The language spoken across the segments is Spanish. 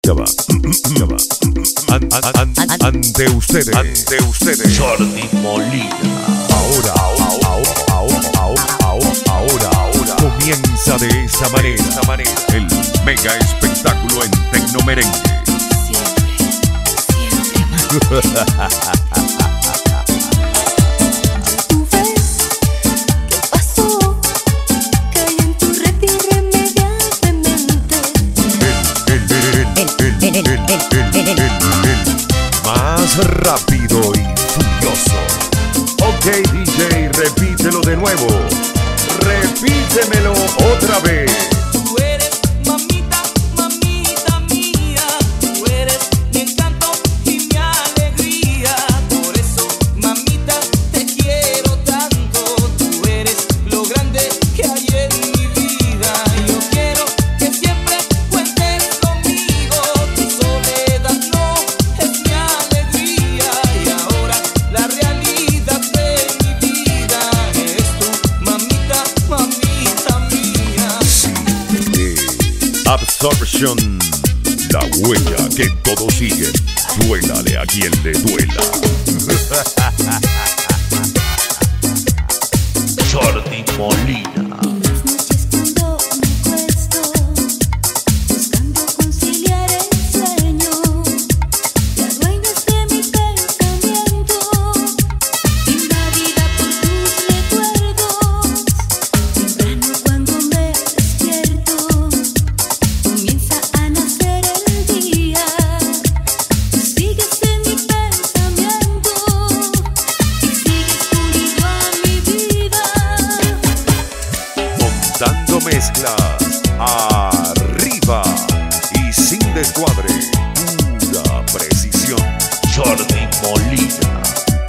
Ante ustedes, Jordi Molina. Ahora comienza de esa manera el mega espectáculo en Tecnomerengue. Siempre ¿Tú ves qué pasó? Caí en tu red irremediablemente. Más rápido y furioso. Ok, DJ, repítelo de nuevo. Repítemelo otra vez. Tú eres mamita, mamita mía. Tú eres mi encanto y mi alegría. Por eso, mamita, te quiero tanto. Tú eres lo grande que hay en mi vida. Yo quiero que siempre cuentes conmigo. Tu soledad no es mi alegría. Y ahora la realidad de mi vida es tu mamita, mamita mía. Absorption, la huella que todo sigue. Duélale a quien le duela. Jordi Molina. En las noches cuando me acuesto, buscando conciliar el sueño, te adueñas de mi pensamiento, invadida por tus recuerdos. Temprano cuando me despierto, comienza a nacer el día. Tú sigues en mi pensamiento y sigues unido a mi vida. Montando mezclas arriba y sin descuadre. Pura precisión. Jordi Molina.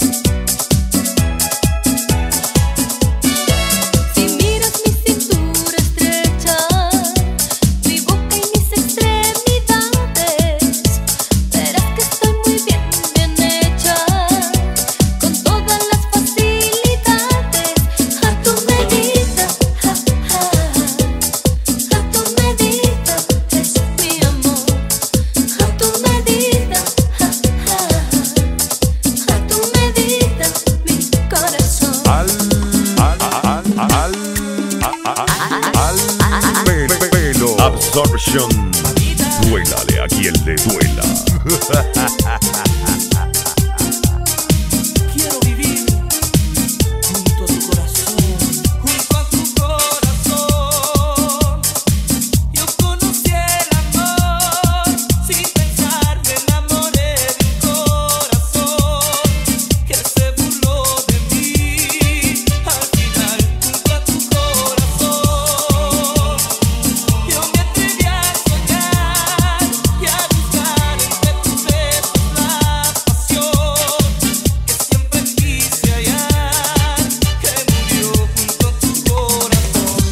Si miras mi cintura estrecha, mi boca y mis extremidades, verás que estoy muy bien hecha, con todas las facilidades, a tu medida, a tu medida, es mi amor, a tu medida, a tu medida, mi corazón. Pelo. Absorption. Duélale a quien le duela. Quiero vivir junto a tu corazón, junto a tu corazón. Yo conocí el amor, sin pensar me enamoré de un corazón que se burló de mí. Al final, junto a tu corazón, yo me atreví a soñar y a buscar entre tus besos la pasión que siempre quise hallar, que murió junto a tu corazón.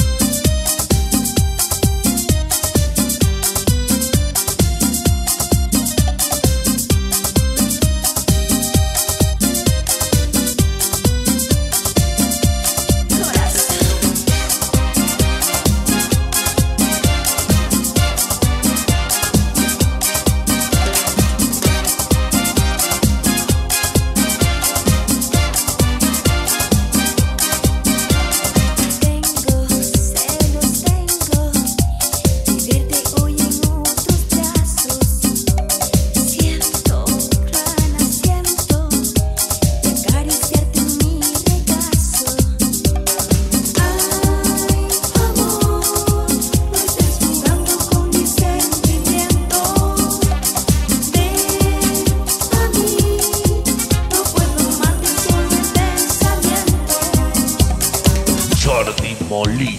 Tengo celos, de verte hoy en otros brazos. Siento ganas, siento de acariciarte en mi regazo. Ay, amor, no estés jugando con mis sentimientos. Ven a mí, no puedo amarte solo en pensamiento. Jordi Molina.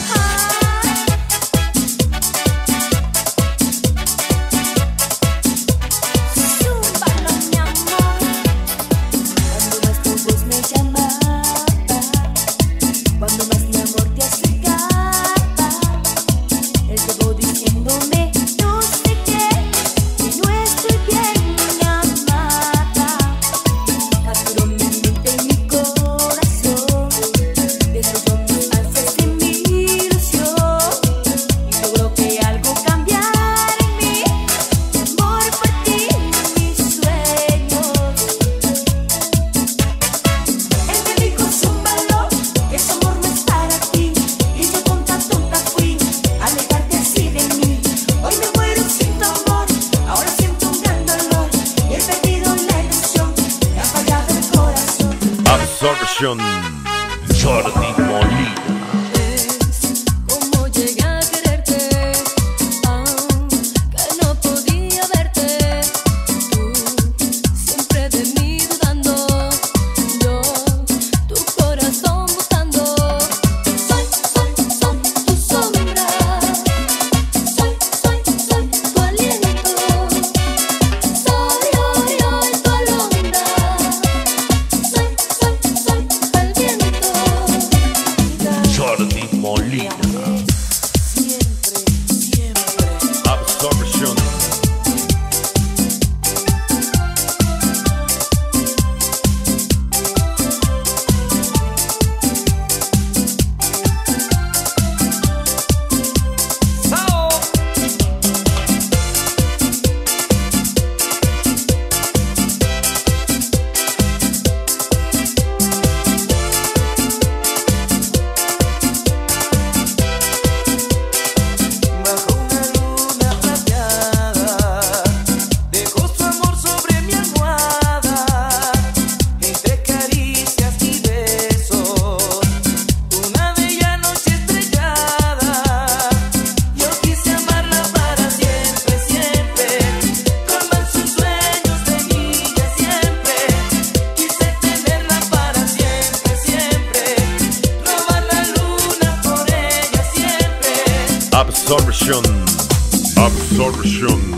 Zúmbalo, mi amor. Cuando más tu voz me llamaba, cuando más mi amor te acercaba, él llegó diciéndome no sé qué, que no estoy bien, mi amada. Capturó mi mente y mi corazón, dejó yo mis alces en mí. Absorption. Jordi Molina. Es como llegué a quererte, aunque no podía verte. Tú siempre de mí dudando, yo tu corazón buscando. Soy tu sombra, soy tu aliento. Soy hoy tu alondra. Soy el viento. Jordi Molina. Siempre. Absorption. Sao. Bajo una luna plateada, dejó su amor sobre mi almohada. Entre caricias y besos, una bella noche estrellada. Yo quise amarla para siempre, siempre. Colmar sus sueños de niña siempre. Quise tenerla para siempre, siempre. Robar la luna por ella siempre. Absorption. Absorption.